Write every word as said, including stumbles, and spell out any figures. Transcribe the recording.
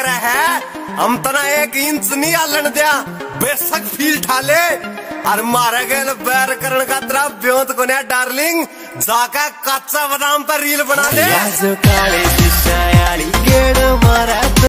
करे है, हम तना एक इंच नहीं आलन दिया, बेशक फील ठाले और मारे गए बैर करण का तरह ब्योंत को ने डार्लिंग जाका कच्चा बादाम पर रील बना दे।